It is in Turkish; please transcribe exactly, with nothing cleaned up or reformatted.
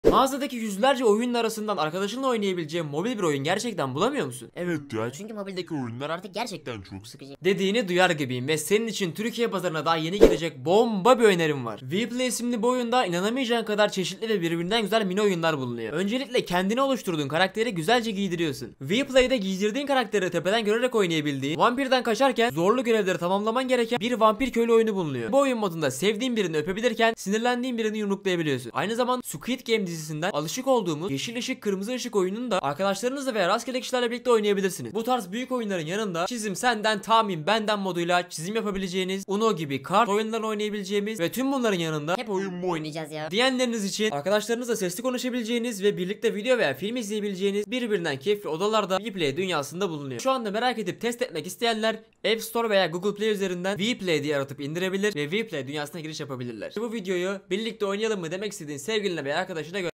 Mağazadaki yüzlerce oyunun arasından arkadaşınla oynayabileceğin mobil bir oyun gerçekten bulamıyor musun? Evet ya, çünkü mobildeki oyunlar artık gerçekten çok sıkıcı. Dediğini duyar gibiyim ve senin için Türkiye pazarına daha yeni girecek bomba bir önerim var. Vplay isimli bu oyunda inanamayacağın kadar çeşitli ve birbirinden güzel mini oyunlar bulunuyor. Öncelikle kendine oluşturduğun karakteri güzelce giydiriyorsun. Vplay'de giydirdiğin karakteri tepeden görerek oynayabildiğin, vampirden kaçarken zorlu görevleri tamamlaman gereken bir vampir köylü oyunu bulunuyor. Bu oyun modunda sevdiğin birini öpebilirken sinirlendiğin birini yumruklayabiliyorsun. Aynı zamanda Squid Game dizisinden alışık olduğumuz yeşil ışık kırmızı ışık oyununu da arkadaşlarınızla veya rastgele kişilerle birlikte oynayabilirsiniz. Bu tarz büyük oyunların yanında çizim senden tahmin benden moduyla çizim yapabileceğiniz, Uno gibi kart oyunlarını oynayabileceğimiz ve tüm bunların yanında Hep oyun mu oynayacağız ya? diyenleriniz için arkadaşlarınızla sesli konuşabileceğiniz ve birlikte video veya film izleyebileceğiniz birbirinden keyifli odalarda Vplay dünyasında bulunuyor. Şu anda merak edip test etmek isteyenler App Store veya Google Play üzerinden Vplay diye aratıp indirebilir ve Vplay dünyasına giriş yapabilirler. Bu videoyu birlikte oynayalım mı demek istediğin sevgiline veya arkadaşına